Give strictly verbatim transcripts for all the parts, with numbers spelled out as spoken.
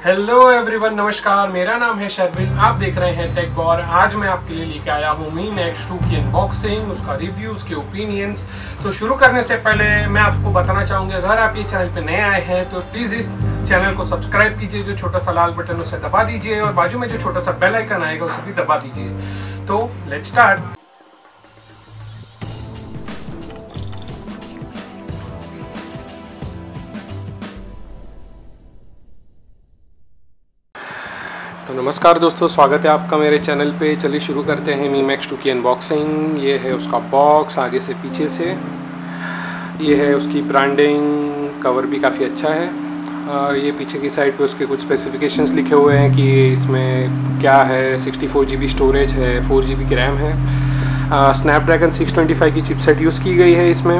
Hello everyone, नमस्कार। मेरा नाम है शर्विल, आप देख रहे हैं टेक बॉर। आज मैं आपके लिए लेके आया हूँ मी मैक्स टू की अनबॉक्सिंग, उसका रिव्यू, उसके ओपिनियंस। तो शुरू करने से पहले मैं आपको बताना चाहूंगा, अगर आप ये चैनल पे नए आए हैं तो प्लीज इस चैनल को सब्सक्राइब कीजिए, जो छोटा सा लाल बटन उसे दबा दीजिए और बाजू में जो छोटा सा बेल आइकन आएगा उसे भी दबा दीजिए। तो लेट्स स्टार्ट। तो नमस्कार दोस्तों, स्वागत है आपका मेरे चैनल पे। चलिए शुरू करते हैं मी मैक्स टू की अनबॉक्सिंग। ये है उसका बॉक्स, आगे से पीछे से। ये है उसकी ब्रांडिंग, कवर भी काफ़ी अच्छा है। और ये पीछे की साइड पे उसके कुछ स्पेसिफिकेशंस लिखे हुए हैं कि इसमें क्या है। Sixty four G B storage है, फोर जी बी की रैम है, स्नैपड्रैगन सिक्स ट्वेंटी फाइव की चिपसेट यूज़ की गई है इसमें,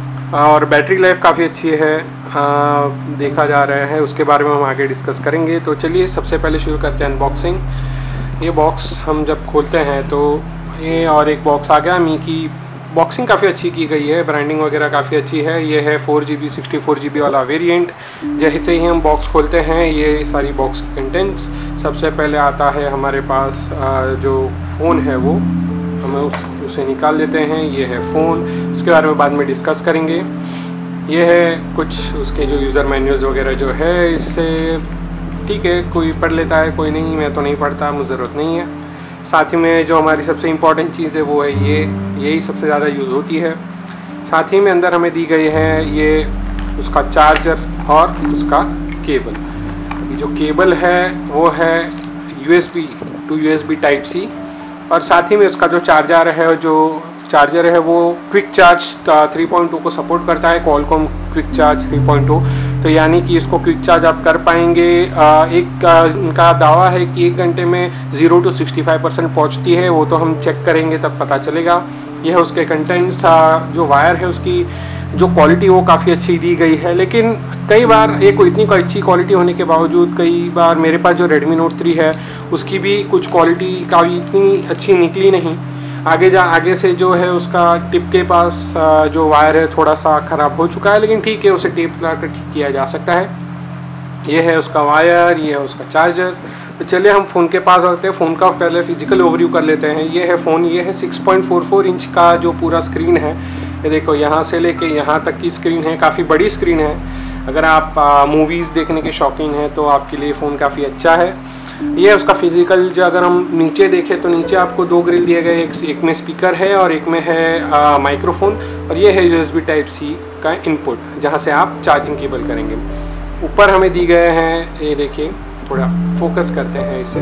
और बैटरी लाइफ काफ़ी अच्छी है। आ, देखा जा रहा है, उसके बारे में हम आगे डिस्कस करेंगे। तो चलिए सबसे पहले शुरू करते हैं अनबॉक्सिंग। ये बॉक्स हम जब खोलते हैं तो ये और एक बॉक्स आ गया। मी की बॉक्सिंग काफ़ी अच्छी की गई है, ब्रांडिंग वगैरह काफ़ी अच्छी है। ये है four G B sixty four G B वाला वेरिएंट। जैसे ही हम बॉक्स खोलते हैं ये सारी बॉक्स कंटेंट्स, सबसे पहले आता है हमारे पास आ, जो फ़ोन है वो हमें उस, उसे निकाल लेते हैं। ये है फ़ोन, उसके बारे में बाद में डिस्कस करेंगे। ये है कुछ उसके जो यूज़र मैनुअल्स वगैरह जो है, इससे ठीक है, कोई पढ़ लेता है, कोई नहीं। मैं तो नहीं पढ़ता, मुझे ज़रूरत नहीं है। साथ ही में जो हमारी सबसे इम्पॉर्टेंट चीज़ है वो है ये, यही सबसे ज़्यादा यूज़ होती है। साथ ही में अंदर हमें दी गई है ये उसका चार्जर और उसका केबल। ये जो केबल है वो है U S B to U S B type C, और साथ ही में उसका जो चार्जर है, जो चार्जर है वो quick charge three point two को सपोर्ट करता है, Qualcomm quick charge three point two. तो यानी कि इसको क्विक चार्ज आप कर पाएंगे। एक इनका दावा है कि एक घंटे में zero to sixty five percent पहुँचती है, वो तो हम चेक करेंगे तब पता चलेगा। यह है उसके कंटेंट्स। जो वायर है उसकी जो क्वालिटी वो काफ़ी अच्छी दी गई है, लेकिन कई बार एक इतनी अच्छी क्वालिटी होने के बावजूद कई बार मेरे पास जो रेडमी नोट थ्री है उसकी भी कुछ क्वालिटी काफ़ी इतनी अच्छी निकली नहीं। आगे जा आगे से जो है उसका टिप के पास जो वायर है थोड़ा सा खराब हो चुका है, लेकिन ठीक है, उसे टेप लगाकर ठीक किया जा सकता है। ये है उसका वायर, ये है उसका चार्जर। तो चलिए हम फ़ोन के पास आते हैं। फ़ोन का पहले फिजिकल ओवरव्यू कर लेते हैं। ये है फ़ोन, ये है six point four four inch का जो पूरा स्क्रीन है। ये देखो, यहाँ से लेके यहाँ तक की स्क्रीन है, काफ़ी बड़ी स्क्रीन है। अगर आप मूवीज़ देखने के शौकीन हैं तो आपके लिए फ़ोन काफ़ी अच्छा है। ये है उसका फिजिकल। जो अगर हम नीचे देखें तो नीचे आपको दो ग्रिल दिए गए, एक, एक में स्पीकर है और एक में है माइक्रोफोन, और ये है यूएसबी टाइप सी का इनपुट, जहाँ से आप चार्जिंग केबल करेंगे। ऊपर हमें दी गए हैं, ये देखिए, थोड़ा फोकस करते हैं इसे।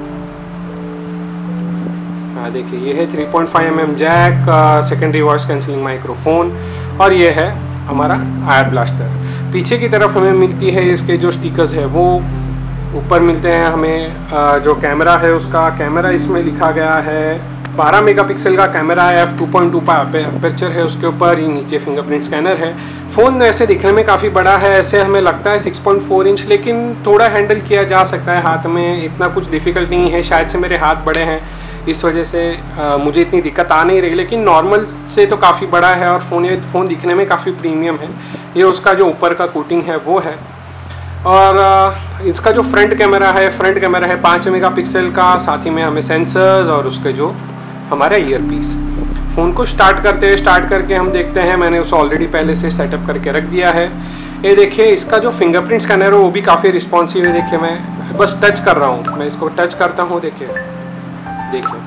हाँ देखिए, ये है three point five M M jack, secondary voice cancelling microphone, और ये है हमारा आयर ब्लास्टर। पीछे की तरफ हमें मिलती है इसके जो स्टिकर्स है वो ऊपर मिलते हैं हमें। जो कैमरा है उसका कैमरा इसमें लिखा गया है बारह मेगापिक्सल का कैमरा है, F two point two aperture है उसके ऊपर। ये नीचे फिंगरप्रिंट स्कैनर है। फ़ोन ऐसे दिखने में काफ़ी बड़ा है, ऐसे हमें लगता है सिक्स पॉइंट फोर इंच, लेकिन थोड़ा हैंडल किया जा सकता है हाथ में, इतना कुछ डिफिकल्ट नहीं है। शायद से मेरे हाथ बड़े हैं, इस वजह से आ, मुझे इतनी दिक्कत आ नहीं रही, लेकिन नॉर्मल से तो काफ़ी बड़ा है। और फ़ोन ये फ़ोन दिखने में काफ़ी प्रीमियम है। ये उसका जो ऊपर का कोटिंग है वो है। और इसका जो फ्रंट कैमरा है, फ्रंट कैमरा है पाँच मेगापिक्सल का। साथ ही में हमें सेंसर्स और उसके जो हमारा ईयरपीस। फ़ोन को स्टार्ट करते हैं, स्टार्ट करके हम देखते हैं, मैंने उसे ऑलरेडी पहले से सेटअप करके रख दिया है। ये देखिए, इसका जो फिंगरप्रिंट स्कैनर है वो भी काफ़ी रिस्पॉन्सिव है। देखिए, मैं बस टच कर रहा हूँ, मैं इसको टच करता हूँ, देखिए देखिए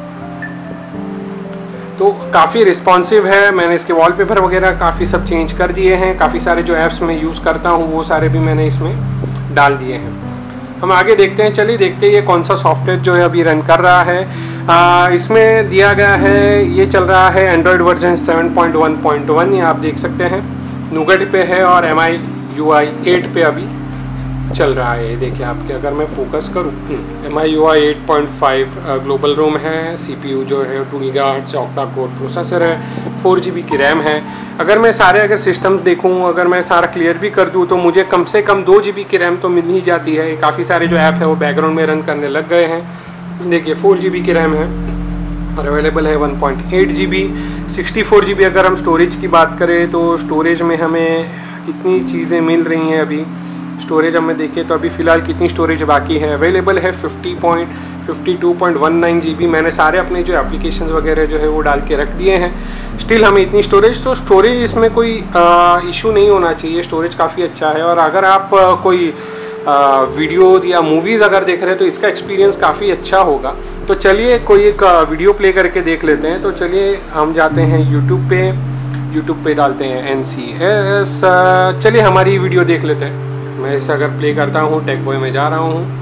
तो काफ़ी रिस्पॉन्सिव है। मैंने इसके वॉलपेपर वगैरह काफ़ी सब चेंज कर दिए हैं। काफ़ी सारे जो ऐप्स मैं यूज़ करता हूँ वो सारे भी मैंने इसमें डाल दिए हैं। हम आगे देखते हैं। चलिए देखते हैं ये कौन सा सॉफ्टवेयर जो है अभी रन कर रहा है। आ, इसमें दिया गया है, ये चल रहा है Android version seven point one point one, ये आप देख सकते हैं। नूगट पे है और M I U I eight पे अभी चल रहा है। देखिए आपके, अगर मैं फोकस करूँ, M I U I eight point five global ROM है। सीपीयू जो है two gigahertz octa core processor है, फोर जी बी की रैम है। अगर मैं सारे अगर सिस्टम्स देखूँ, अगर मैं सारा क्लियर भी कर दूँ तो मुझे कम से कम दो जी बी की रैम तो मिल ही जाती है। काफ़ी सारे जो ऐप है वो बैकग्राउंड में रन करने लग गए हैं। देखिए, फोर जी बी की रैम है और अवेलेबल है one point eight G B. Sixty four G B अगर हम स्टोरेज की बात करें तो स्टोरेज में हमें कितनी चीज़ें मिल रही हैं अभी। स्टोरेज हमें देखें तो अभी फ़िलहाल कितनी स्टोरेज बाकी है, अवेलेबल है fifty point fifty two point one nine G B. मैंने सारे अपने जो एप्लीकेशंस वगैरह जो है वो डाल के रख दिए हैं। स्टिल हमें इतनी स्टोरेज, तो स्टोरेज इसमें कोई इशू नहीं होना चाहिए, स्टोरेज काफ़ी अच्छा है। और अगर आप आ, कोई वीडियो या मूवीज़ अगर देख रहे हैं तो इसका एक्सपीरियंस काफ़ी अच्छा होगा। तो चलिए कोई एक वीडियो प्ले करके देख लेते हैं। तो चलिए हम जाते हैं यूट्यूब पे, यूट्यूब पे डालते हैं एन सी एस। चलिए हमारी वीडियो देख लेते हैं। मैं इसे अगर प्ले करता हूँ, टेक बॉय में जा रहा हूँ,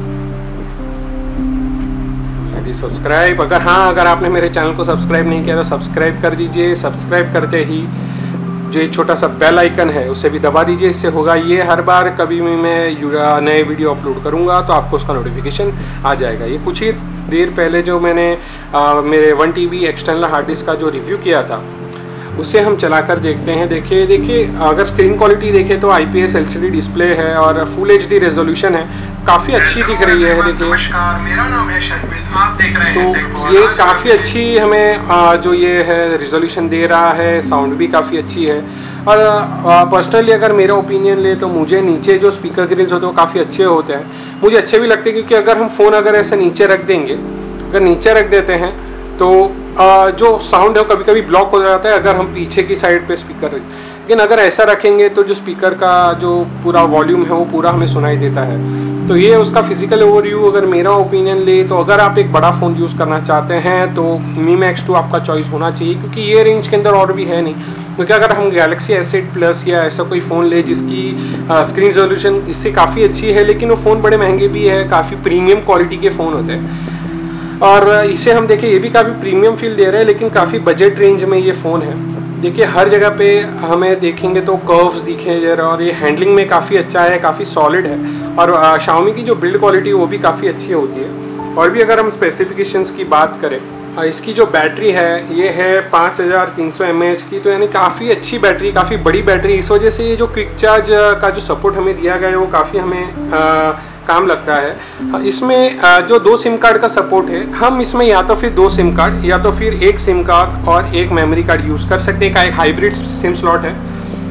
सब्सक्राइब। अगर हाँ अगर आपने मेरे चैनल को सब्सक्राइब नहीं किया तो सब्सक्राइब कर दीजिए। सब्सक्राइब करते ही जो एक छोटा सा बेल आइकन है उसे भी दबा दीजिए। इससे होगा ये, हर बार कभी भी मैं नए वीडियो अपलोड करूंगा तो आपको उसका नोटिफिकेशन आ जाएगा। ये कुछ ही देर पहले जो मैंने आ, मेरे one T B external hard disk का जो रिव्यू किया था उसे हम चलाकर देखते हैं। देखिए देखिए अगर स्क्रीन क्वालिटी देखें तो I P S L C D display है और फुल एच डी रेजोल्यूशन है, काफ़ी अच्छी दिख रही है। देखिए, नमस्कार, मेरा नाम है शर्मिल, आप देख रहे हैं तो ये काफ़ी अच्छी हमें आ, जो ये है रेजोल्यूशन दे रहा है, साउंड भी काफ़ी अच्छी है। और पर्सनली अगर मेरा ओपिनियन ले तो मुझे नीचे जो स्पीकर ग्रिल्स होते हैं वो काफ़ी अच्छे होते हैं, मुझे अच्छे भी लगते हैं। क्योंकि अगर हम फ़ोन अगर ऐसे नीचे रख देंगे, अगर नीचे रख देते हैं तो आ, जो साउंड है वो कभी कभी ब्लॉक हो जाता है अगर हम पीछे की साइड पे स्पीकर रखें। लेकिन अगर ऐसा रखेंगे तो जो स्पीकर का जो पूरा वॉल्यूम है वो पूरा हमें सुनाई देता है। तो ये उसका फिजिकल ओवरव्यू अगर मेरा ओपिनियन ले तो अगर आप एक बड़ा फ़ोन यूज़ करना चाहते हैं तो मी मैक्स टू आपका चॉइस होना चाहिए, क्योंकि ये रेंज के अंदर और भी है नहीं। क्योंकि अगर हम गैलेक्सी एस एट प्लस या ऐसा कोई फ़ोन ले जिसकी स्क्रीन रेजोल्यूशन इससे काफ़ी अच्छी है, लेकिन वो फ़ोन बड़े महंगे भी है, काफ़ी प्रीमियम क्वालिटी के फ़ोन होते हैं। और इसे हम देखें ये भी काफ़ी प्रीमियम फील दे रहा है, लेकिन काफ़ी बजट रेंज में ये फ़ोन है। देखिए हर जगह पे हमें देखेंगे तो कर्व्स दिखे और ये हैंडलिंग में काफ़ी अच्छा है, काफ़ी सॉलिड है। और शाओमी की जो बिल्ड क्वालिटी वो भी काफ़ी अच्छी होती है। और भी अगर हम स्पेसिफिकेशंस की बात करें, इसकी जो बैटरी है ये है पाँच हज़ार तीन सौ एम ए एच की, तो यानी काफ़ी अच्छी बैटरी, काफ़ी बड़ी बैटरी। इस वजह से ये जो क्विक चार्ज का जो सपोर्ट हमें दिया गया है वो काफ़ी हमें आ, काम लगता है। इसमें जो दो सिम कार्ड का सपोर्ट है, हम इसमें या तो फिर दो सिम कार्ड या तो फिर एक सिम कार्ड और एक मेमोरी कार्ड यूज़ कर सकते हैं। एक हाइब्रिड सिम स्लॉट है,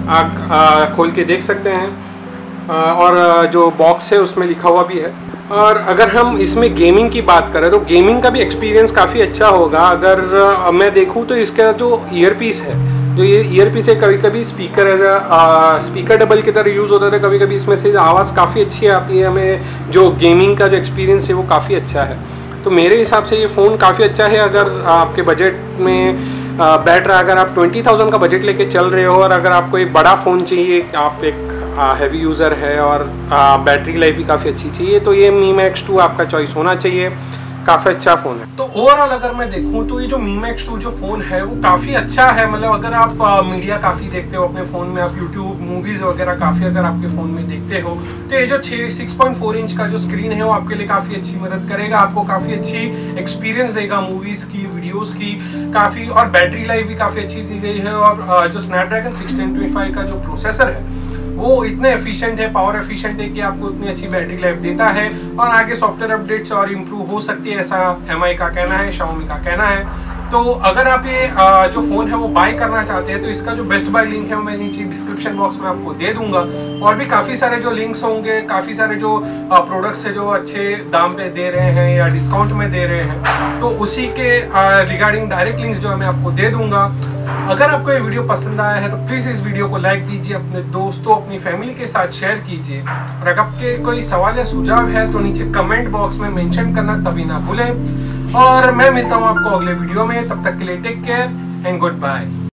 आप खोल के देख सकते हैं। और जो बॉक्स है उसमें लिखा हुआ भी है। और अगर हम इसमें गेमिंग की बात करें तो गेमिंग का भी एक्सपीरियंस काफ़ी अच्छा होगा। अगर मैं देखूँ तो इसका जो ईयरपीस है, जो ये ईयरपीस है, कभी कभी speaker as a speaker double की तरह यूज़ होता है, कभी कभी इसमें से आवाज़ काफ़ी अच्छी आती है। हमें जो गेमिंग का जो एक्सपीरियंस है वो काफ़ी अच्छा है। तो मेरे हिसाब से ये फ़ोन काफ़ी अच्छा है। अगर आपके बजट में बैठ रहा, अगर आप ट्वेंटी थाउजेंड का बजट लेके चल रहे हो और अगर आपको एक बड़ा फ़ोन चाहिए, आप एक हैवी यूज़र है और बैटरी लाइफ भी काफ़ी अच्छी चाहिए, तो ये मी मैक्स टू आपका चॉइस होना चाहिए। काफ़ी अच्छा फ़ोन है। तो ओवरऑल अगर मैं देखूं तो ये जो मी मैक्स टू जो फ़ोन है वो काफ़ी अच्छा है। मतलब अगर आप आ, मीडिया काफ़ी देखते हो अपने फ़ोन में, आप यूट्यूब मूवीज़ वगैरह काफ़ी अगर आपके फ़ोन में देखते हो, तो ये जो सिक्स पॉइंट फोर इंच का जो स्क्रीन है वो आपके लिए काफ़ी अच्छी मदद करेगा, आपको काफ़ी अच्छी एक्सपीरियंस देगा मूवीज़ की, वीडियोज़ की काफ़ी। और बैटरी लाइफ भी काफ़ी अच्छी दी गई है। और आ, जो स्नैपड्रैगन सिक्सटीन ट्वेंटी फाइव का जो प्रोसेसर है वो इतने एफिशिएंट है, पावर एफिशिएंट है कि आपको इतनी अच्छी बैटरी लाइफ देता है। और आगे सॉफ्टवेयर अपडेट्स और इम्प्रूव हो सकती है, ऐसा एम आई का कहना है, शाओमी का कहना है। तो अगर आप ये जो फोन है वो बाय करना चाहते हैं तो इसका जो बेस्ट बाय लिंक है मैं नीचे डिस्क्रिप्शन बॉक्स में आपको दे दूंगा। और भी काफी सारे जो लिंक्स होंगे, काफी सारे जो प्रोडक्ट्स है जो अच्छे दाम पे दे रहे हैं या डिस्काउंट में दे रहे हैं, तो उसी के रिगार्डिंग डायरेक्ट लिंक्स जो है मैं आपको दे दूंगा। अगर आपको ये वीडियो पसंद आया है तो प्लीज इस वीडियो को लाइक दीजिए, अपने दोस्तों अपनी फैमिली के साथ शेयर कीजिए। और अगर आपके कोई सवाल या सुझाव है तो नीचे कमेंट बॉक्स में मेंशन करना कभी ना भूलें। और मैं मिलता हूं आपको अगले वीडियो में, तब तक के लिए take care and good bye.